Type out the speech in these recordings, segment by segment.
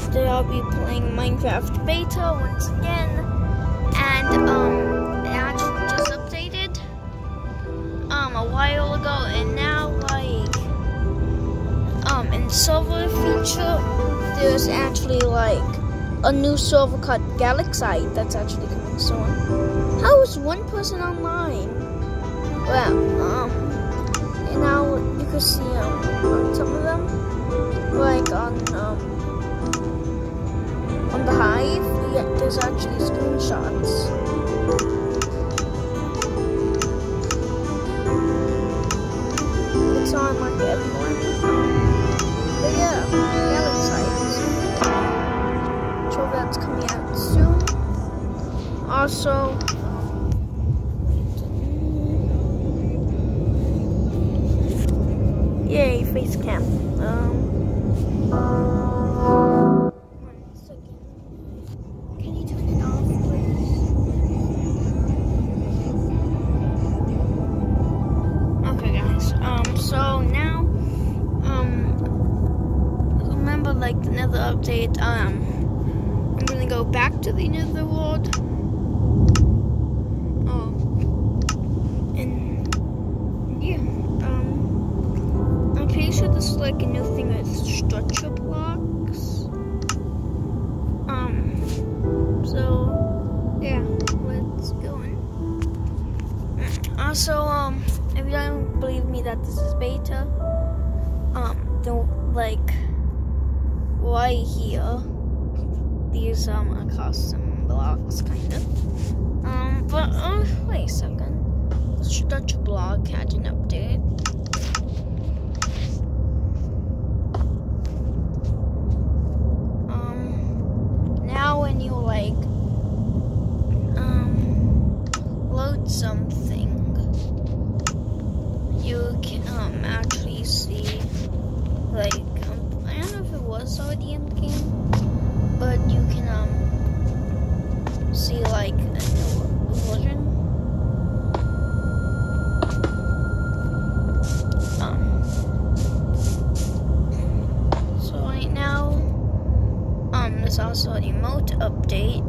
Today I'll be playing Minecraft Beta once again, and it actually just updated a while ago, and now in server feature there's actually a new server called Galaxy that's actually coming soon. How is one person online? Well, and now you can see on some of them, on the Hive, there's actually screenshots. It's on everyone. But yeah, Galaxy. So that's coming out soon. Also, yay, face cam. So now, remember the Nether update, I'm gonna go back to the Nether world. And yeah, I'm pretty sure this is a new thing with structure blocks. So yeah, let's go in. Also, if you don't believe me that this is beta, right here, these are custom blocks, kind of. But wait a second. Structure block had an update. Now when you load something, you can actually see I don't know if it was already in the game, but you can see a new version. So right now, there's also an emote update.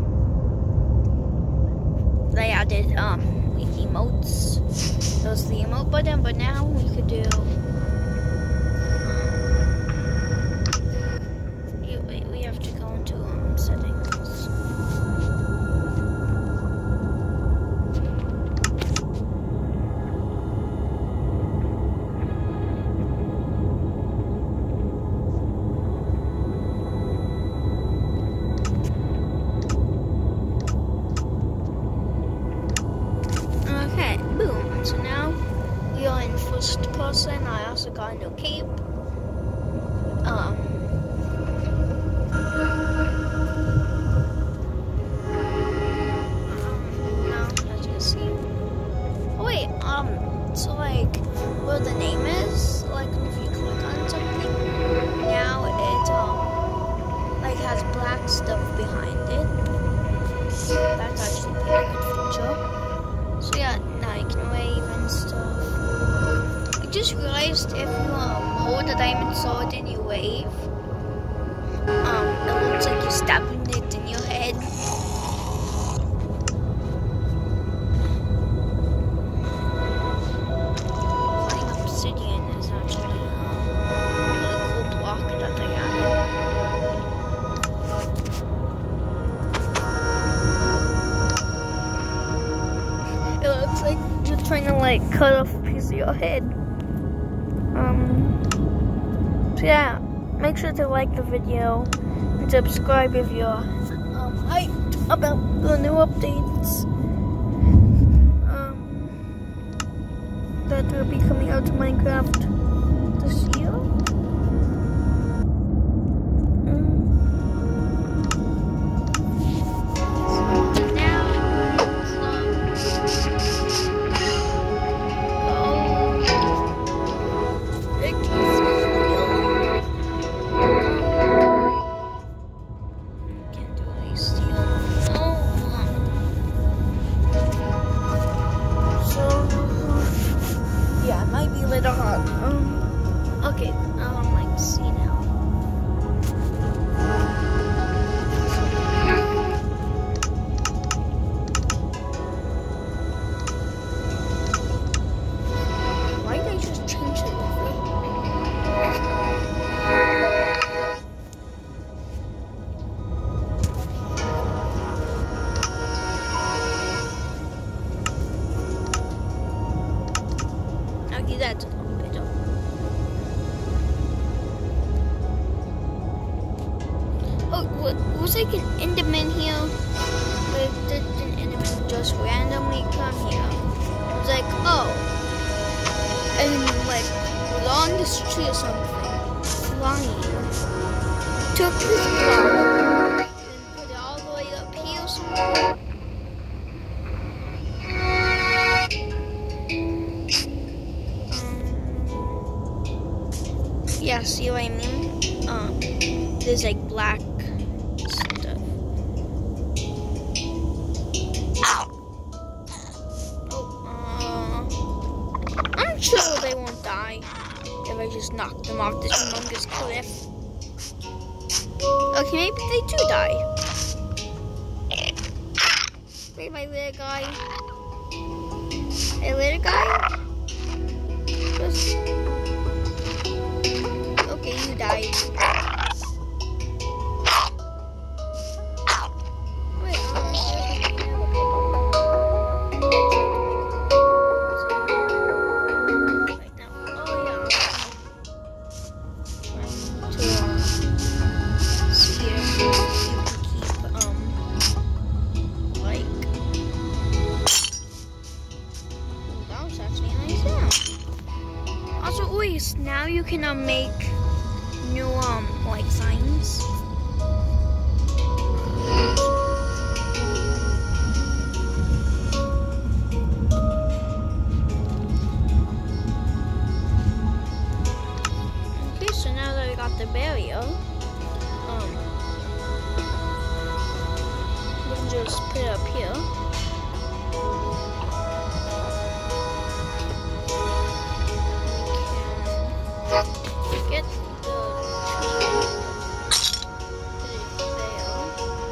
They added emotes. There's the emote button, but now we could do we have to go into settings. Okay, boom. So now we are in first person. I also got a new cape. Now as you see. Oh wait, so where the name is, if you click on something, now it has black stuff behind it. That's actually a pretty good feature. So yeah, now you can wave and stuff. I just realized if you hold a diamond sword and you wave, it looks like you're stabbing it in your head. Playing obsidian is actually a really cool block that they added. It looks like you're trying to cut off a piece of your head. So yeah, make sure to like the video and subscribe if you're hyped about the new updates that will be coming out to Minecraft this year. Okay, see now. was like an Enderman here. Like, did an Enderman just randomly come here? It was like, oh. And like, along this tree or something, flying. Took his block and put it all the way up here or something. Yeah, see what I mean? There's like black stuff. Oh, I'm sure they won't die if I just knock them off this humongous cliff. Okay, maybe they do die. Hey, my little guy. Hey, little guy. Just... Okay, you died. Now you can make new like signs. Okay, so now that I got the barrier, we can just put it up here. Get the tree, put it there.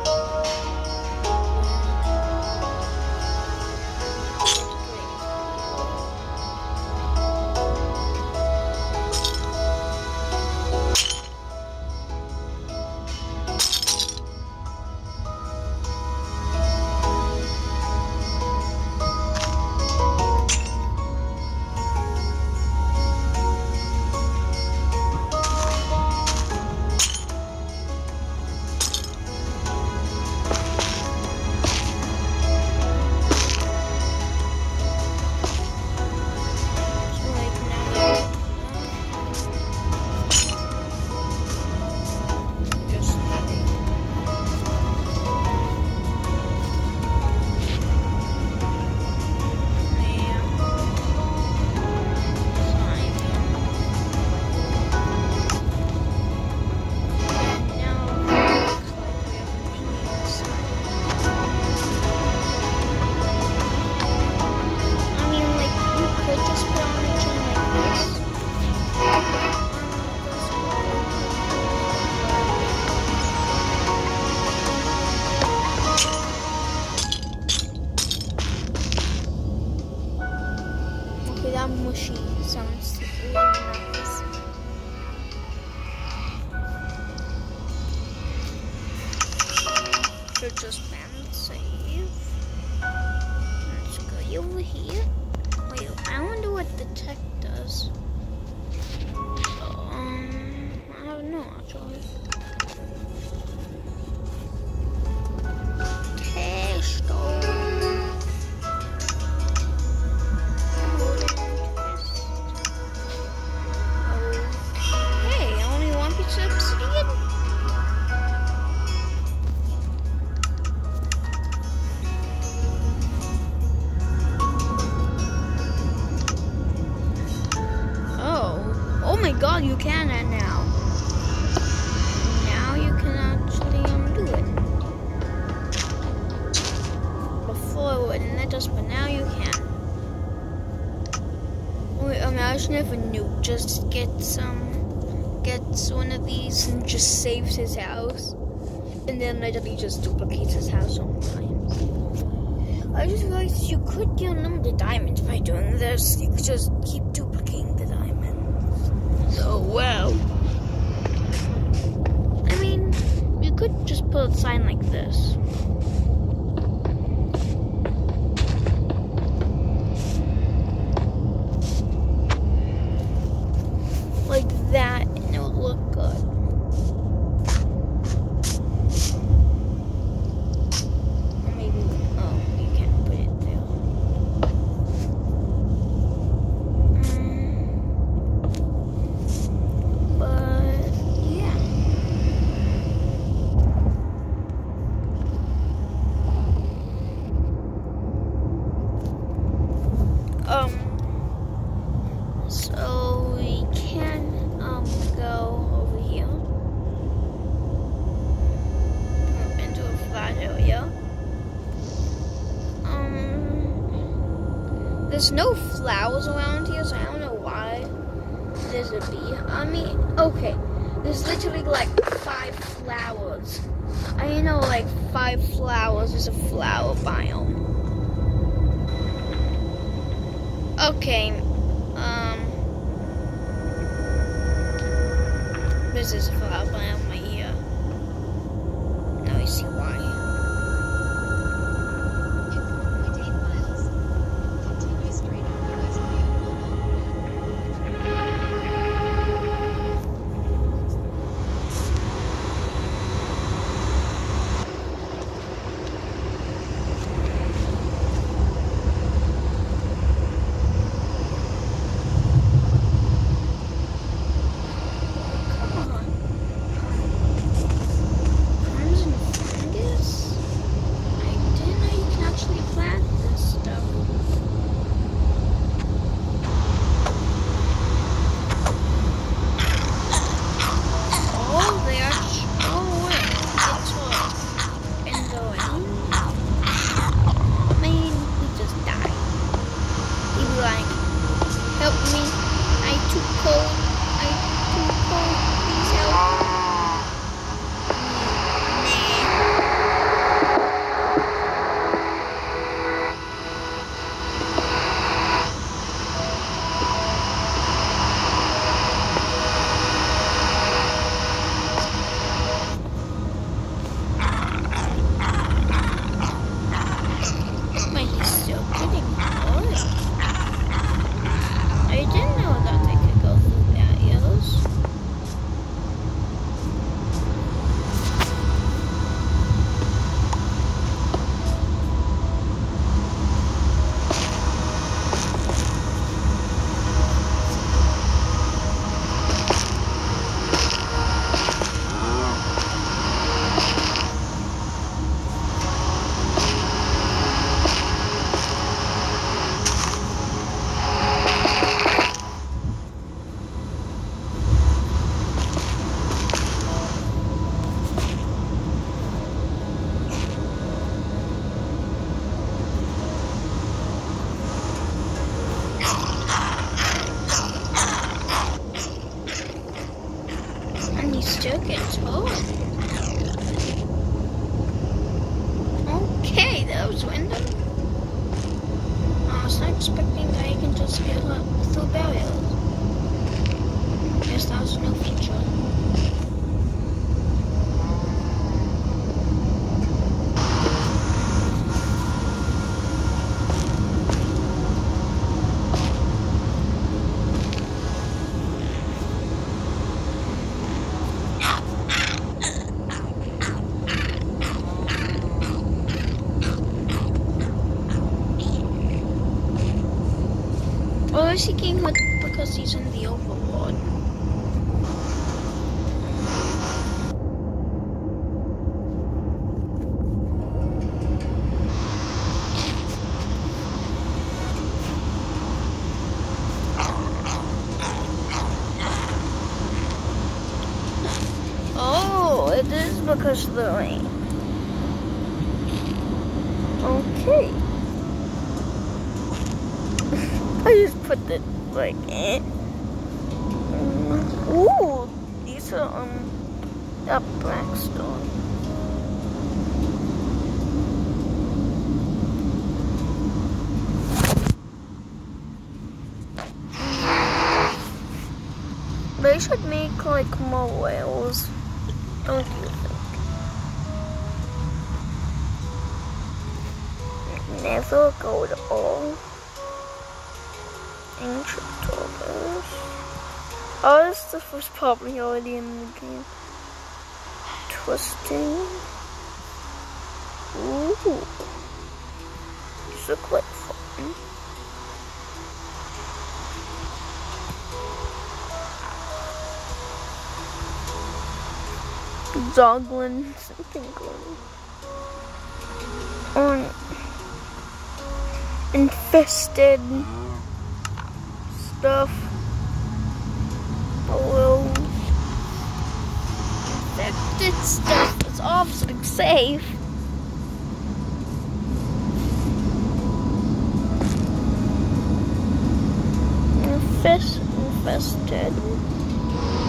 That mushy sounds really nice. So just save. Let's go over here. Wait, I wonder what the tech does. I don't know actually. God, you can now. Now you can actually do it. Before it wouldn't let us, but now you can. Wait, imagine if a nuke just gets one of these and just saves his house, and then literally just duplicates his house sometimes. I just realized you could get unlimited diamonds by doing this. You could just keep duplicating the diamonds. Oh, well. I mean, you could just put a sign like this. Like that, and it would look good. mean, okay, there's literally like 5 flowers. I know like 5 flowers is a flower biome. Okay, this is a flower biome right here. Now I see why. Okay, that was random. I was not expecting that I can just get through barriers. Guess that was no feature. Or is he getting hurt because he's in the overworld? Oh, it is because of the rain. Okay. I just put the like ooh, these are that black stone. They should make like more whales, don't you think? Never go to all. Ancient Toggers. All this stuff was probably already in the game. Twisting. Ooh. These look like fun. Doglins and Pinglins. Infested stuff. Hello. Infected stuff is obviously safe. Infested.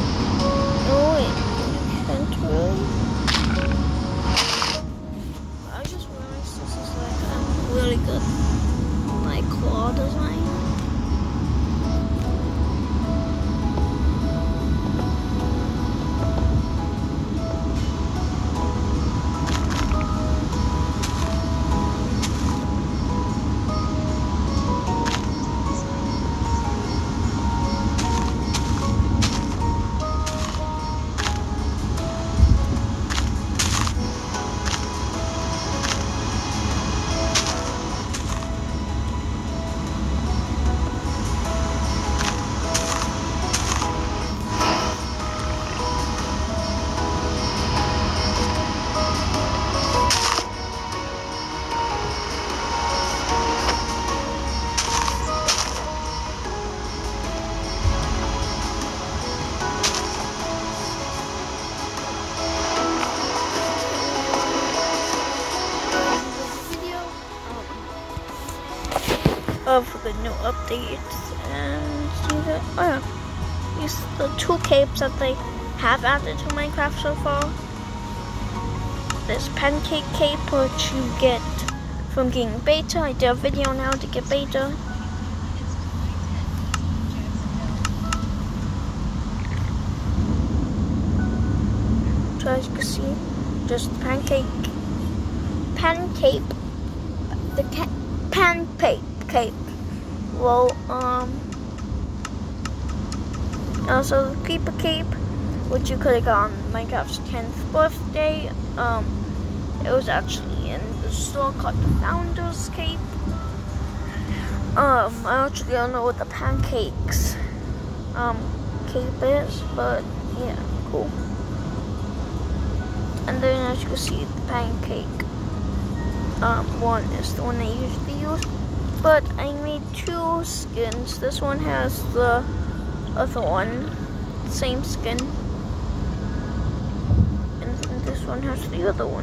of the new updates and see that. Oh yeah, these are the 2 capes that they have added to Minecraft so far. This pancake cape, which you get from getting beta. I did a video on how to get beta. So as you can see, just pancake, the pancake cape. Well, also the creeper cape, which you could have got on Minecraft's 10th birthday. It was actually in the store called the Founder's Cape. I actually don't know what the pancakes cape is, but yeah, cool. And then as you can see, the pancake one is the one I usually use. But I made 2 skins. This one has the other one, same skin. And this one has the other one.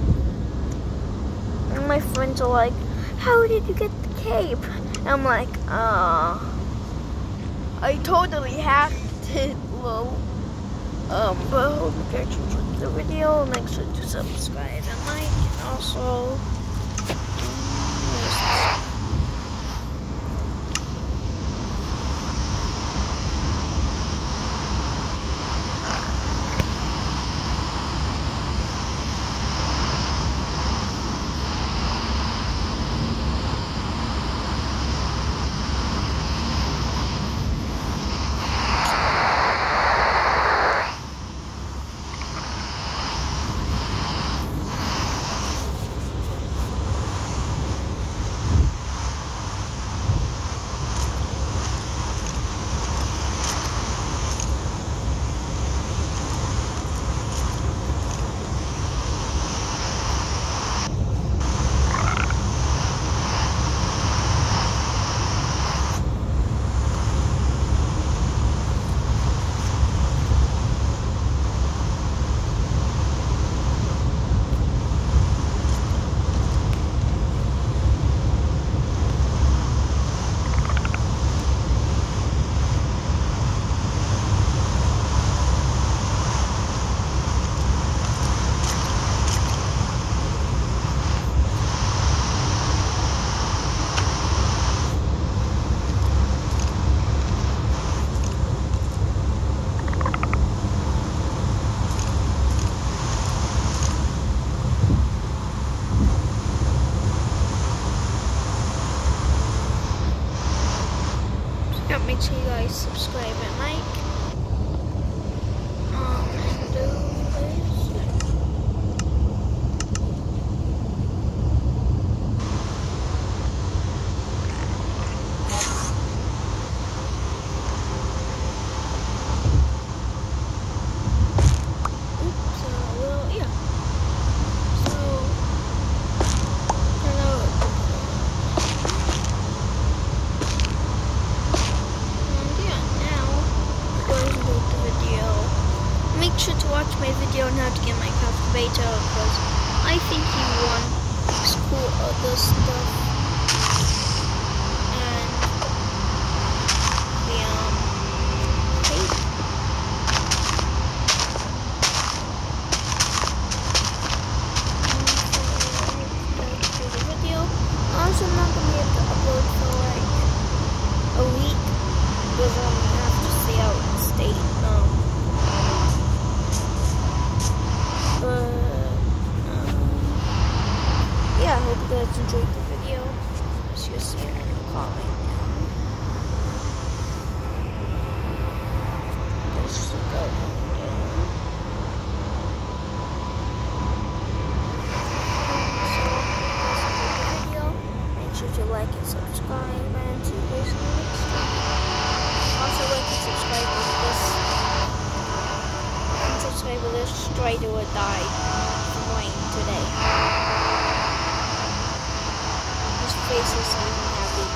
And my friends are like, how did you get the cape? And I'm like, I totally hacked it, well. But I hope you guys enjoyed the video. Make sure to subscribe and like, and also make sure you guys subscribe and like. And do this. Make sure to watch my video on how to get Minecraft beta, because I think you want these cool other stuff. And the tape. Do the video. Also, I'm not gonna be able to upload for like a week because I'm gonna have to stay out in state. Yeah, I hope you guys enjoyed the video. As you see, I'm calling now. This is going down. So, that's the video. Make sure to like and subscribe, and see you guys in the next one. Also, like and subscribe with this. Subscribe with this. Strider or die from rain today. His face is unhappy.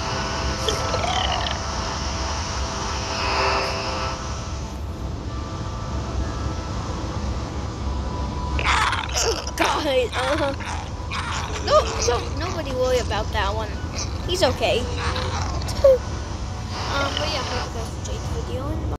Oh God! No, nobody worry about that one. He's okay. But yeah, hope you guys enjoyed the video. And